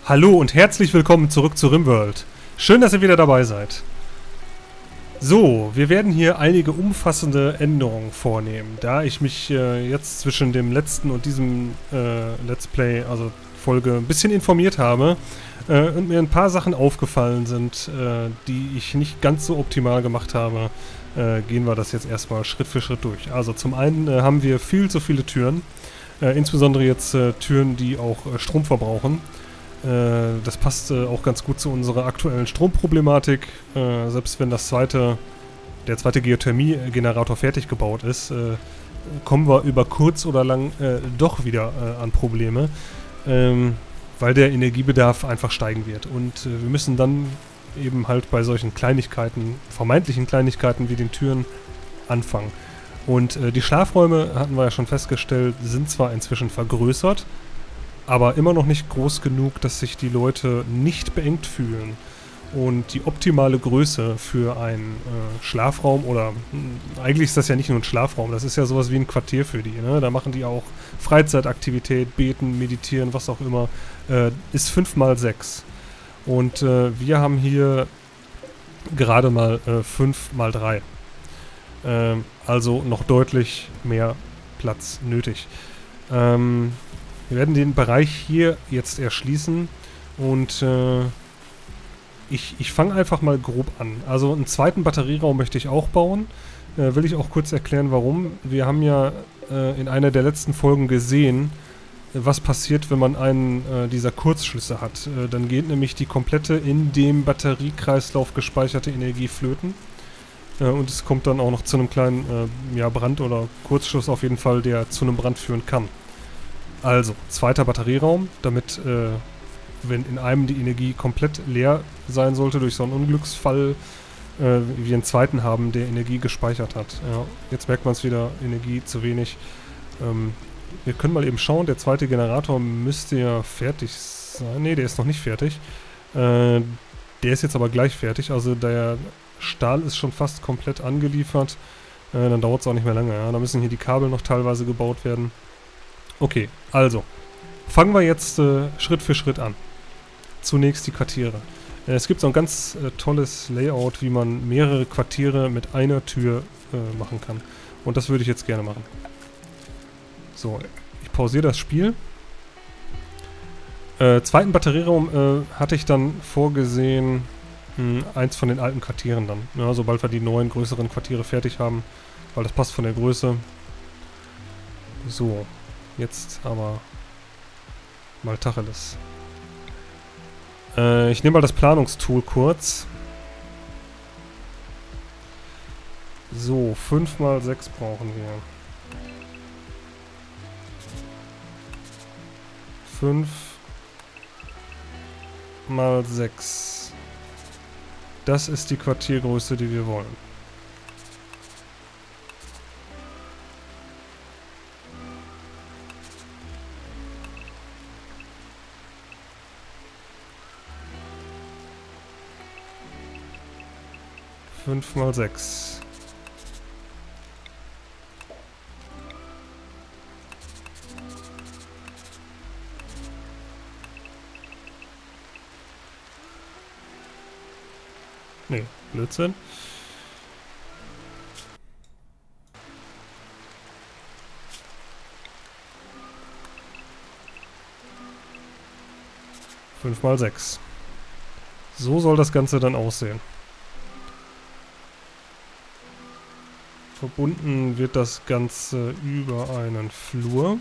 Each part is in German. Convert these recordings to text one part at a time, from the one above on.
Hallo und herzlich willkommen zurück zu RimWorld. Schön, dass ihr wieder dabei seid. So, wir werden hier einige umfassende Änderungen vornehmen, da ich mich jetzt zwischen dem letzten und diesem Let's Play, also Folge, ein bisschen informiert habe und mir ein paar Sachen aufgefallen sind, die ich nicht ganz so optimal gemacht habe, gehen wir das jetzt erstmal Schritt für Schritt durch. Also zum einen haben wir viel zu viele Türen, insbesondere jetzt Türen, die auch Strom verbrauchen. Das passt auch ganz gut zu unserer aktuellen Stromproblematik. Selbst wenn der zweite Geothermie-Generator fertig gebaut ist, kommen wir über kurz oder lang doch wieder an Probleme, weil der Energiebedarf einfach steigen wird. Und wir müssen dann eben halt bei solchen Kleinigkeiten, vermeintlichen Kleinigkeiten wie den Türen, anfangen. Und die Schlafräume, hatten wir ja schon festgestellt, sind zwar inzwischen vergrößert, aber immer noch nicht groß genug, dass sich die Leute nicht beengt fühlen. Und die optimale Größe für einen Schlafraum, oder eigentlich ist das ja nicht nur ein Schlafraum, das ist ja sowas wie ein Quartier für die, ne? Da machen die auch Freizeitaktivität, beten, meditieren, was auch immer, ist 5×6. Und wir haben hier gerade mal 5×3. Also noch deutlich mehr Platz nötig. Wir werden den Bereich hier jetzt erschließen und ich fange einfach mal grob an. Also einen zweiten Batterieraum möchte ich auch bauen. Will ich auch kurz erklären, warum. Wir haben ja in einer der letzten Folgen gesehen, was passiert, wenn man einen dieser Kurzschlüsse hat. Dann geht nämlich die komplette in dem Batteriekreislauf gespeicherte Energie flöten. Und es kommt dann auch noch zu einem kleinen Brand oder Kurzschluss auf jeden Fall, der zu einem Brand führen kann. Also, zweiter Batterieraum, damit, wenn in einem die Energie komplett leer sein sollte durch so einen Unglücksfall, wir einen zweiten haben, der Energie gespeichert hat. Ja, jetzt merkt man es wieder, Energie zu wenig. Wir können mal eben schauen, der zweite Generator müsste ja fertig sein. Ne, der ist noch nicht fertig. Der ist jetzt aber gleich fertig, also der Stahl ist schon fast komplett angeliefert. Dann dauert es auch nicht mehr lange. Ja. Da müssen hier die Kabel noch teilweise gebaut werden. Okay, also, fangen wir jetzt Schritt für Schritt an. Zunächst die Quartiere. Es gibt so ein ganz tolles Layout, wie man mehrere Quartiere mit einer Tür machen kann. Und das würde ich jetzt gerne machen. So, ich pausiere das Spiel. Zweiten Batterieraum hatte ich dann vorgesehen, eins von den alten Quartieren dann. Ja, sobald wir die neuen, größeren Quartiere fertig haben, weil das passt von der Größe. So. Jetzt aber mal Tacheles. Ich nehme mal das Planungstool kurz. So, 5×6 brauchen wir. 5×6. Das ist die Quartiergröße, die wir wollen. Fünf mal 6. Nee, Blödsinn. Fünf mal 6. So soll das Ganze dann aussehen. Verbunden wird das Ganze über einen Flur.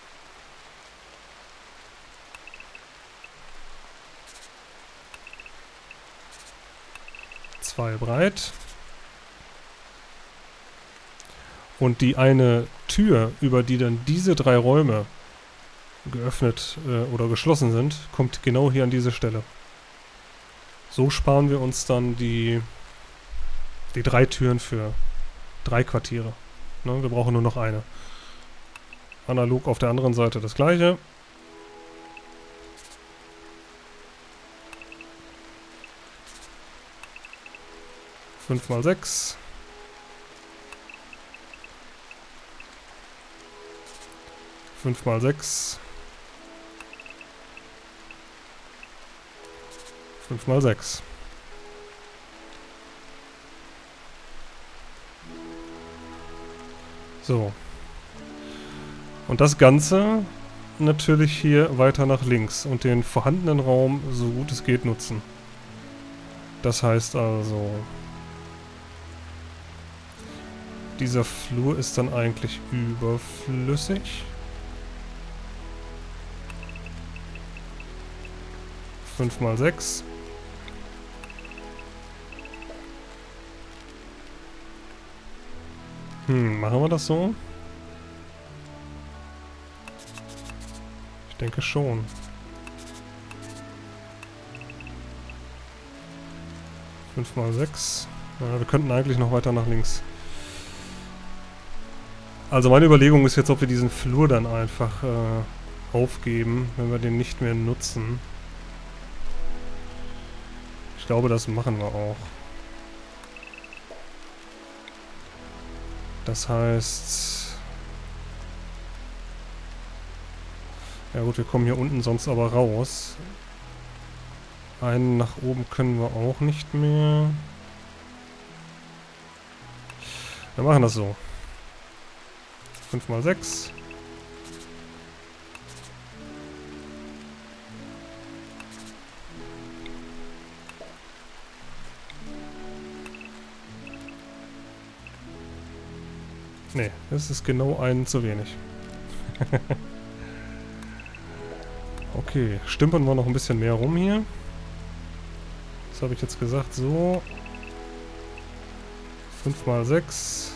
Zwei breit. Und die eine Tür, über die dann diese drei Räume geöffnet oder geschlossen sind, kommt genau hier an diese Stelle. So sparen wir uns dann die 3 Türen für 3 Quartiere. Ne, wir brauchen nur noch eine. Analog auf der anderen Seite das gleiche. Fünf mal 6. 5×6. 5 mal 6. So. Und das Ganze natürlich hier weiter nach links und den vorhandenen Raum so gut es geht nutzen. Das heißt also, dieser Flur ist dann eigentlich überflüssig. 5 mal 6. Machen wir das so? Ich denke schon. Fünf mal 6. Ja, wir könnten eigentlich noch weiter nach links. Also meine Überlegung ist jetzt, ob wir diesen Flur dann einfach aufgeben, wenn wir den nicht mehr nutzen. Ich glaube, das machen wir auch. Das heißt... Ja gut, wir kommen hier unten sonst aber raus. Einen nach oben können wir auch nicht mehr. Wir machen das so. 5 mal 6. Nee, das ist genau einen zu wenig. Okay, stümpern wir noch ein bisschen mehr rum hier. Was habe ich jetzt gesagt? So. 5 mal 6.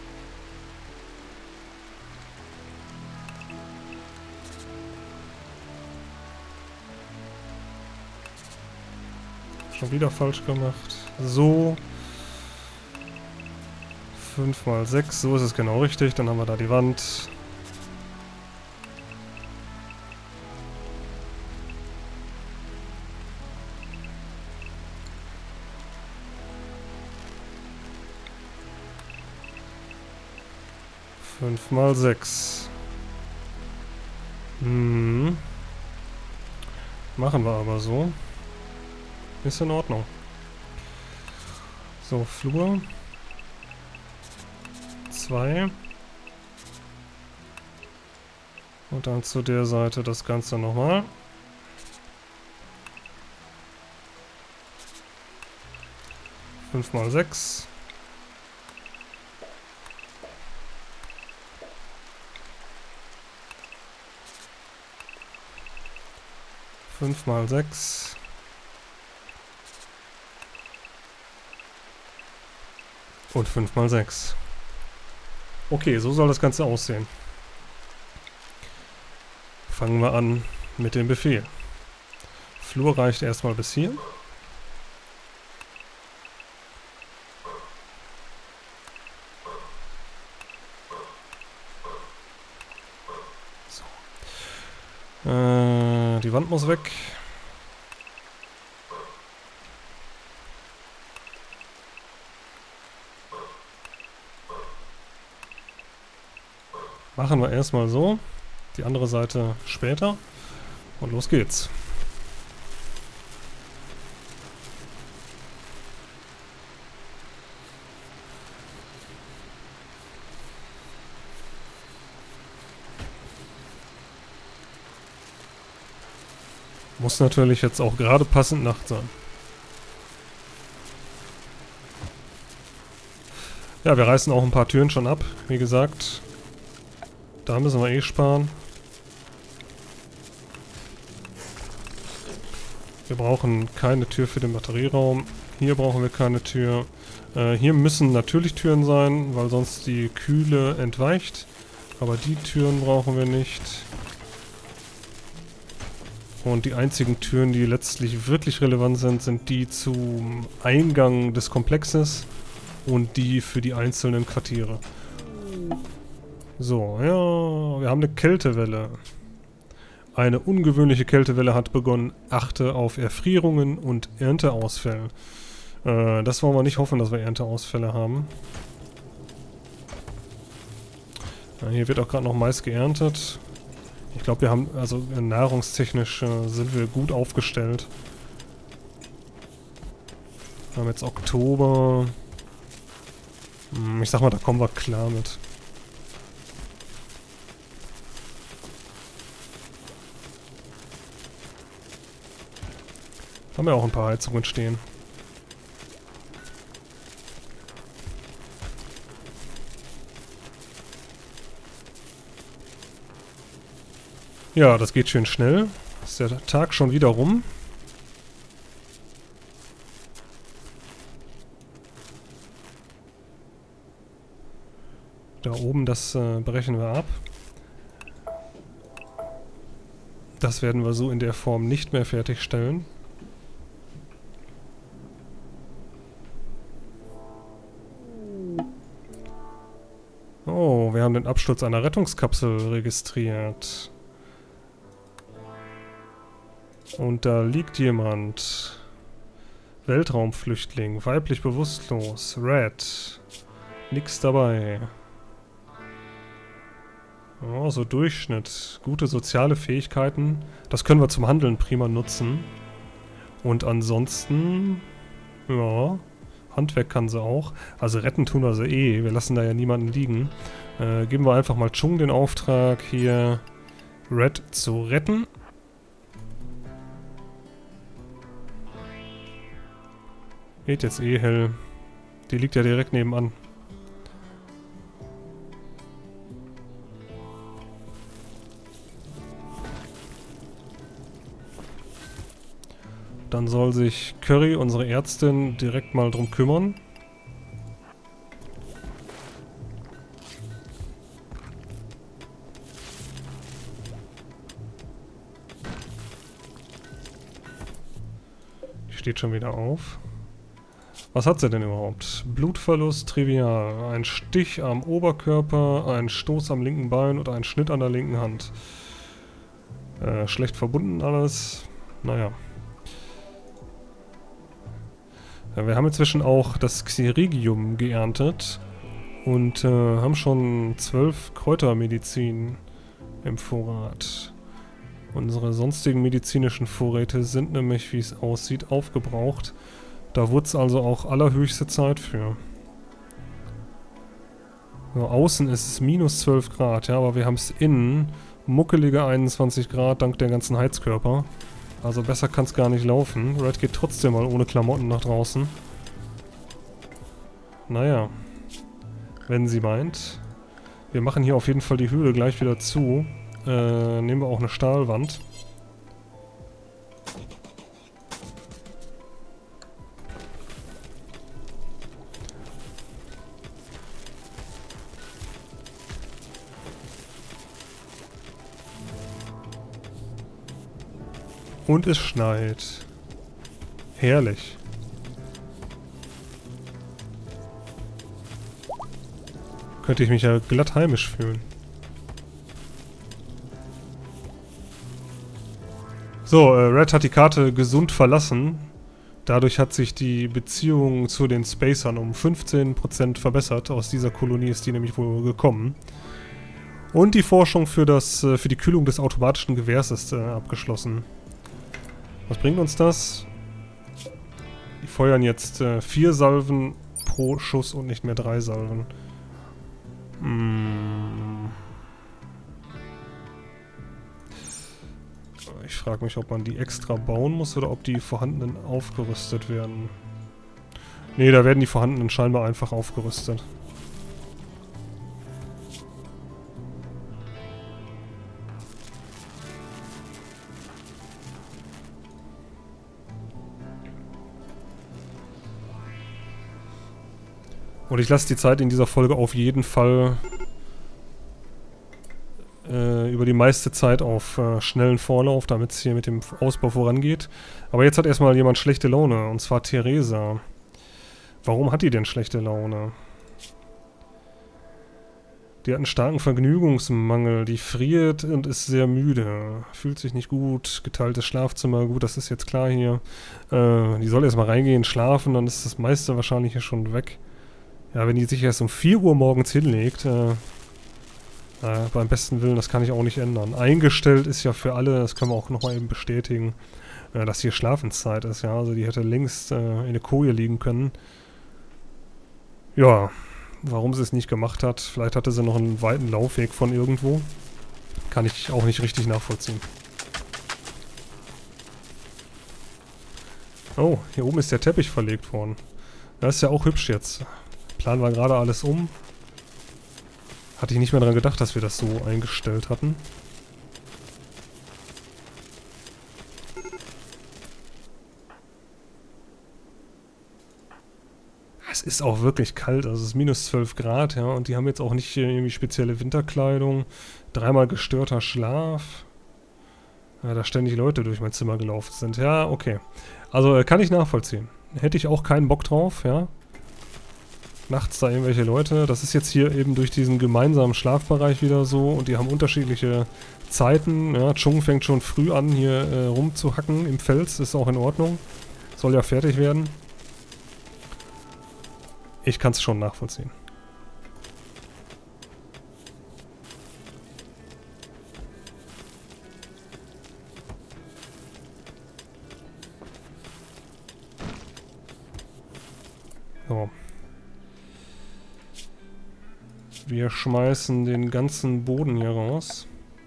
Schon wieder falsch gemacht. So. 5 mal 6, so ist es genau richtig. Dann haben wir da die Wand. Fünf mal 6. Machen wir aber so. Ist in Ordnung. So, Flur. 2. Und dann zu der Seite das Ganze nochmal. Fünf mal 6. Fünf mal 6. Und 5 mal 6. Okay, so soll das Ganze aussehen. Fangen wir an mit dem Befehl. Flur reicht erstmal bis hier. So. Die Wand muss weg. Machen wir erstmal so. Die andere Seite später. Und los geht's. Muss natürlich jetzt auch gerade passend Nacht sein. Ja, wir reißen auch ein paar Türen schon ab, wie gesagt. Da müssen wir eh sparen. Wir brauchen keine Tür für den Batterieraum. Hier brauchen wir keine Tür. Hier müssen natürlich Türen sein, weil sonst die Kühle entweicht. Aber die Türen brauchen wir nicht. Und die einzigen Türen, die letztlich wirklich relevant sind, sind die zum Eingang des Komplexes und die für die einzelnen Quartiere. So, ja, wir haben eine Kältewelle. Eine ungewöhnliche Kältewelle hat begonnen. Achte auf Erfrierungen und Ernteausfälle. Das wollen wir nicht hoffen, dass wir Ernteausfälle haben. Ja, hier wird auch gerade noch Mais geerntet. Ich glaube, wir haben, also nahrungstechnisch sind wir gut aufgestellt. Wir haben jetzt Oktober. Ich sag mal, da kommen wir klar mit. Haben wir auch ein paar Heizungen stehen. Ja, das geht schön schnell. Ist der Tag schon wieder rum. Da oben, das brechen wir ab. Das werden wir so in der Form nicht mehr fertigstellen. Oh, wir haben den Absturz einer Rettungskapsel registriert. Und da liegt jemand. Weltraumflüchtling, weiblich bewusstlos, Red. Nix dabei. Oh, so Durchschnitt. Gute soziale Fähigkeiten. Das können wir zum Handeln prima nutzen. Und ansonsten... Ja... Handwerk kann sie auch. Also retten tun wir sie eh. Wir lassen da ja niemanden liegen. Geben wir einfach mal Chung den Auftrag, hier Red zu retten. Geht jetzt eh hell. Die liegt ja direkt nebenan. Dann soll sich Curry, unsere Ärztin, direkt mal drum kümmern. Die steht schon wieder auf. Was hat sie denn überhaupt? Blutverlust, trivial. Ein Stich am Oberkörper, ein Stoß am linken Bein oder ein Schnitt an der linken Hand. Schlecht verbunden alles. Naja. Wir haben inzwischen auch das Xerigium geerntet und haben schon 12 Kräutermedizin im Vorrat. Unsere sonstigen medizinischen Vorräte sind nämlich, wie es aussieht, aufgebraucht. Da wurde es also auch allerhöchste Zeit für. So, außen ist es minus 12 Grad, ja, aber wir haben es innen muckelige 21 Grad dank der ganzen Heizkörper. Also besser kann es gar nicht laufen. Red geht trotzdem mal ohne Klamotten nach draußen. Naja. Wenn sie meint. Wir machen hier auf jeden Fall die Höhle gleich wieder zu. Nehmen wir auch eine Stahlwand. Und es schneit. Herrlich. Könnte ich mich ja glatt heimisch fühlen. So, Red hat die Karte gesund verlassen. Dadurch hat sich die Beziehung zu den Spacern um 15% verbessert. Aus dieser Kolonie ist die nämlich wohl gekommen. Und die Forschung für die Kühlung des automatischen Gewehrs ist abgeschlossen. Was bringt uns das? Die feuern jetzt 4 Salven pro Schuss und nicht mehr 3 Salven. Ich frage mich, ob man die extra bauen muss oder ob die vorhandenen aufgerüstet werden. Ne, da werden die vorhandenen scheinbar einfach aufgerüstet. Und ich lasse die Zeit in dieser Folge auf jeden Fall über die meiste Zeit auf schnellen Vorlauf, damit es hier mit dem Ausbau vorangeht. Aber jetzt hat erstmal jemand schlechte Laune, und zwar Theresa. Warum hat die denn schlechte Laune? Die hat einen starken Vergnügungsmangel, die friert und ist sehr müde. Fühlt sich nicht gut, geteiltes Schlafzimmer, gut, das ist jetzt klar hier. Die soll erstmal reingehen, schlafen, dann ist das meiste wahrscheinlich hier schon weg. Ja, wenn die sich erst um 4 Uhr morgens hinlegt, beim besten Willen, das kann ich auch nicht ändern. Eingestellt ist ja für alle, das können wir auch nochmal eben bestätigen. dass hier Schlafenszeit ist, ja. Also die hätte längst in der Koje liegen können. Ja, warum sie es nicht gemacht hat. Vielleicht hatte sie noch einen weiten Laufweg von irgendwo. Kann ich auch nicht richtig nachvollziehen. Oh, hier oben ist der Teppich verlegt worden. Das ist ja auch hübsch jetzt. Planen wir gerade alles um. Hatte ich nicht mehr daran gedacht, dass wir das so eingestellt hatten. Es ist auch wirklich kalt, also es ist minus 12 Grad, ja, und die haben jetzt auch nicht irgendwie spezielle Winterkleidung. Dreimal gestörter Schlaf. Ja, da ständig Leute durch mein Zimmer gelaufen sind. Ja, okay. Also kann ich nachvollziehen. Hätte ich auch keinen Bock drauf, ja. Nachts da irgendwelche Leute. Das ist jetzt hier eben durch diesen gemeinsamen Schlafbereich wieder so und die haben unterschiedliche Zeiten. Ja, Chung fängt schon früh an, hier rumzuhacken im Fels. Ist auch in Ordnung. Soll ja fertig werden. Ich kann es schon nachvollziehen. So. Wir schmeißen den ganzen Boden hier raus.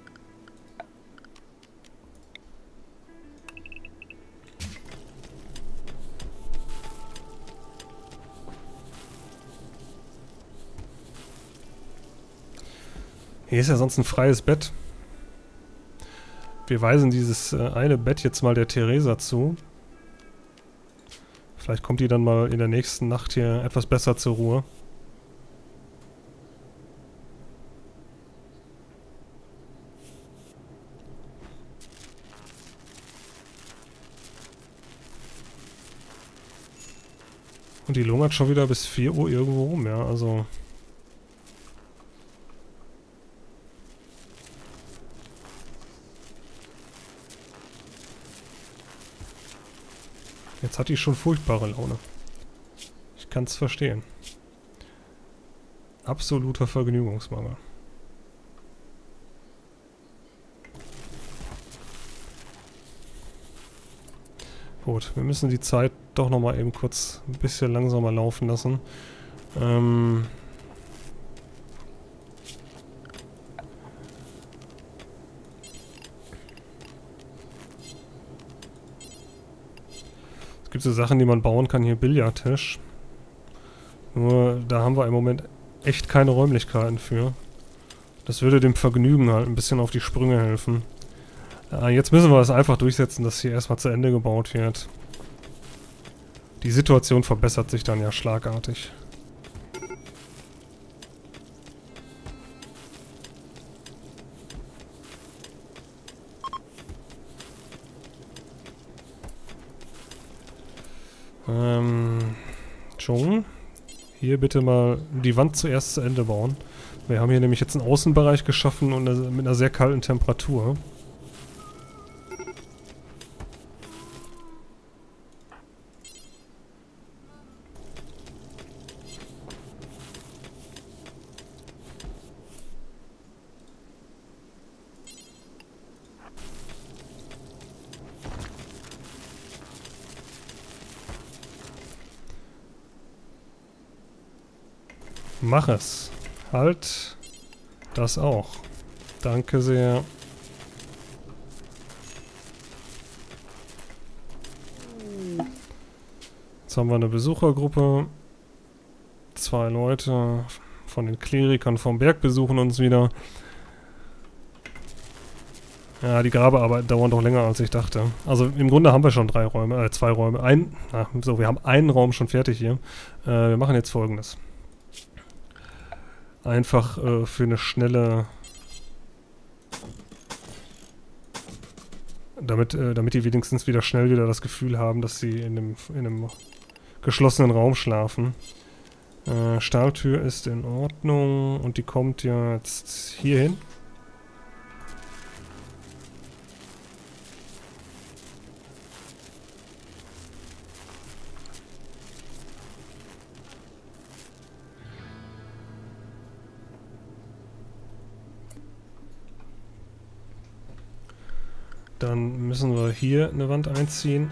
Hier ist ja sonst ein freies Bett. Wir weisen dieses eine Bett jetzt mal der Theresa zu. Vielleicht kommt die dann mal in der nächsten Nacht hier etwas besser zur Ruhe. Und die lungert schon wieder bis 4 Uhr irgendwo rum, ja, also... Jetzt hat die schon furchtbare Laune. Ich kann es verstehen. Absoluter Vergnügungsmangel. Gut, wir müssen die Zeit doch nochmal eben kurz ein bisschen langsamer laufen lassen. Es gibt so Sachen, die man bauen kann. Hier Billardtisch. Nur da haben wir im Moment echt keine Räumlichkeiten für. Das würde dem Vergnügen halt ein bisschen auf die Sprünge helfen. Jetzt müssen wir es einfach durchsetzen, dass hier erstmal zu Ende gebaut wird. Die Situation verbessert sich dann ja schlagartig. Chung, hier bitte mal die Wand zuerst zu Ende bauen. Wir haben hier nämlich jetzt einen Außenbereich geschaffen und mit einer sehr kalten Temperatur. Mach es. Halt das auch. Danke sehr. Jetzt haben wir eine Besuchergruppe. 2 Leute von den Klerikern vom Berg besuchen uns wieder. Ja, die Grabearbeiten dauern doch länger, als ich dachte. Also im Grunde haben wir schon 2 Räume. Wir haben einen Raum schon fertig hier. Wir machen jetzt Folgendes. Einfach für eine schnelle... Damit die wenigstens wieder schnell wieder das Gefühl haben, dass sie in einem geschlossenen Raum schlafen. Stahltür ist in Ordnung und die kommt jetzt hier hin. Dann müssen wir hier eine Wand einziehen.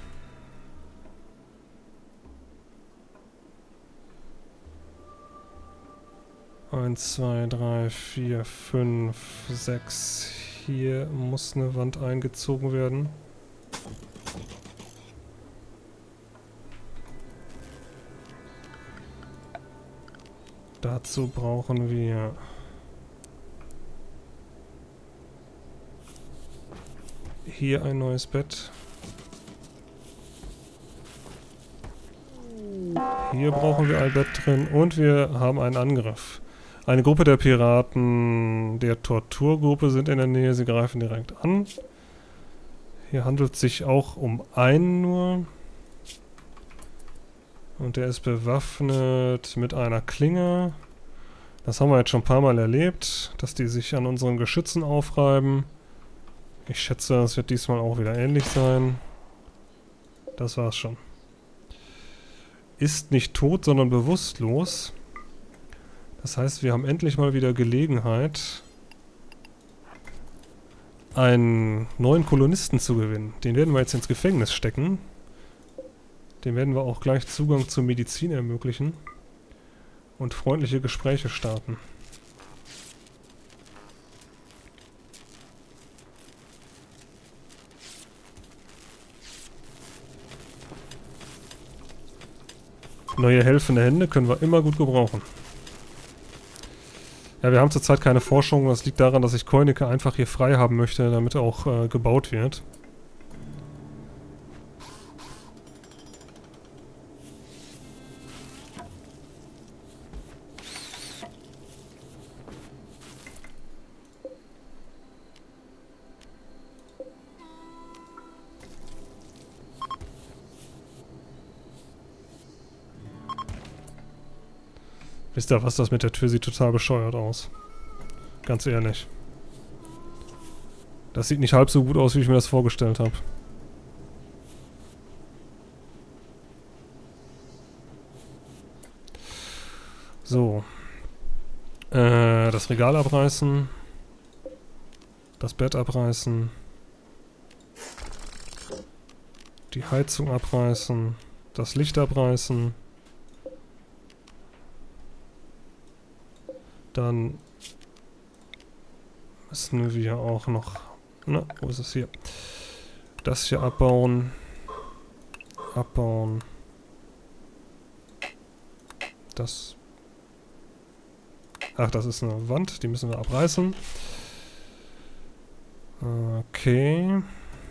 Eins, zwei, drei, vier, fünf, sechs. Hier muss eine Wand eingezogen werden. Dazu brauchen wir hier ein neues Bett. Hier brauchen wir ein Bett drin und wir haben einen Angriff. Eine Gruppe der Piraten der Torturgruppe sind in der Nähe, sie greifen direkt an. Hier handelt es sich auch um einen nur. Und der ist bewaffnet mit einer Klinge. Das haben wir jetzt schon ein paar Mal erlebt, dass die sich an unseren Geschützen aufreiben. Ich schätze, es wird diesmal auch wieder ähnlich sein. Das war's schon. Ist nicht tot, sondern bewusstlos. Das heißt, wir haben endlich mal wieder Gelegenheit, einen neuen Kolonisten zu gewinnen. Den werden wir jetzt ins Gefängnis stecken. Dem werden wir auch gleich Zugang zur Medizin ermöglichen. Und freundliche Gespräche starten. Neue helfende Hände können wir immer gut gebrauchen. Ja, wir haben zurzeit keine Forschung. Das liegt daran, dass ich Koinike einfach hier frei haben möchte, damit er auch gebaut wird. Wisst ihr was, das mit der Tür sieht total bescheuert aus. Ganz ehrlich. Das sieht nicht halb so gut aus, wie ich mir das vorgestellt habe. So. Das Regal abreißen. Das Bett abreißen. Die Heizung abreißen. Das Licht abreißen. Dann müssen wir auch noch... Na, wo ist es hier? Das hier abbauen. Abbauen. Das... Ach, das ist eine Wand, die müssen wir abreißen. Okay.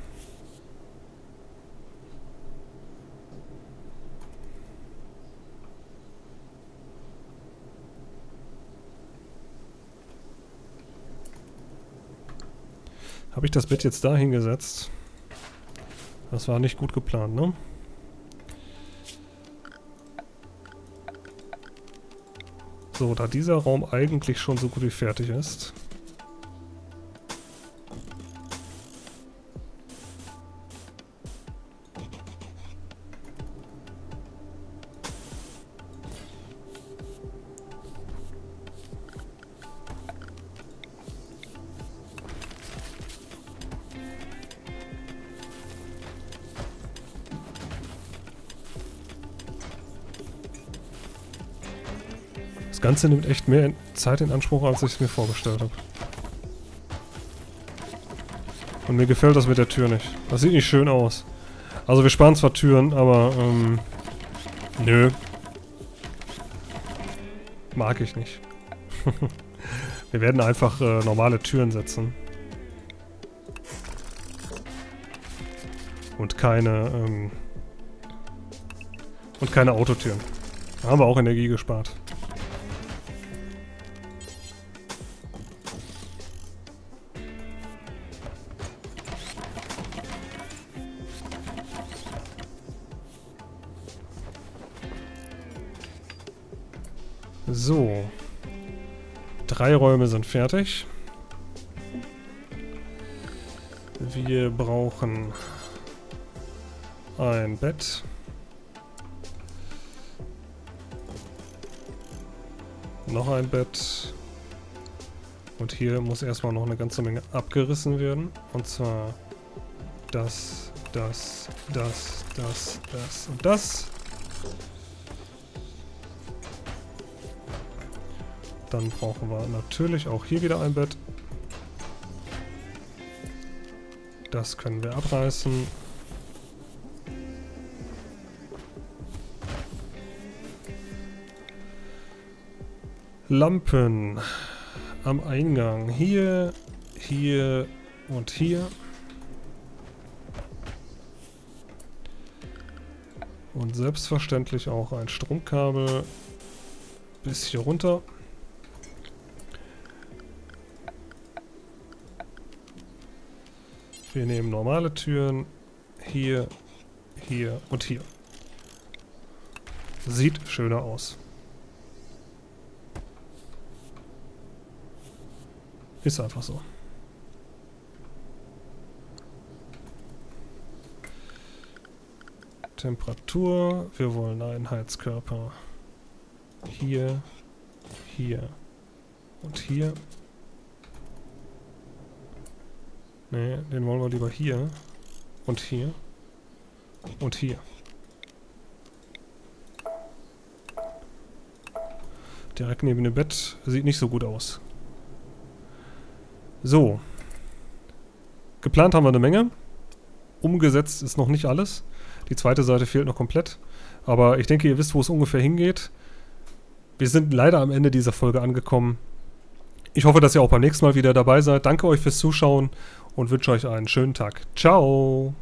Habe ich das Bett jetzt da hingesetzt? Das war nicht gut geplant, ne? So, da dieser Raum eigentlich schon so gut wie fertig ist. Das Ganze nimmt echt mehr Zeit in Anspruch, als ich es mir vorgestellt habe. Und mir gefällt das mit der Tür nicht. Das sieht nicht schön aus. Also wir sparen zwar Türen, aber nö. Mag ich nicht. Wir werden einfach normale Türen setzen. Und keine Autotüren. Da haben wir auch Energie gespart. So. 3 Räume sind fertig. Wir brauchen ein Bett. Noch ein Bett. Und hier muss erstmal noch eine ganze Menge abgerissen werden. Und zwar das und das. Dann brauchen wir natürlich auch hier wieder ein Bett. Das können wir abreißen. Lampen am Eingang. Hier, hier und hier. Und selbstverständlich auch ein Stromkabel bis hier runter. Wir nehmen normale Türen. Hier, hier und hier. Sieht schöner aus. Ist einfach so. Temperatur. Wir wollen einen Heizkörper. Hier, hier und hier. Ne, den wollen wir lieber hier. Und hier. Und hier. Direkt neben dem Bett. Sieht nicht so gut aus. So. Geplant haben wir eine Menge. Umgesetzt ist noch nicht alles. Die zweite Seite fehlt noch komplett. Aber ich denke, ihr wisst, wo es ungefähr hingeht. Wir sind leider am Ende dieser Folge angekommen. Ich hoffe, dass ihr auch beim nächsten Mal wieder dabei seid. Danke euch fürs Zuschauen und wünsche euch einen schönen Tag. Ciao!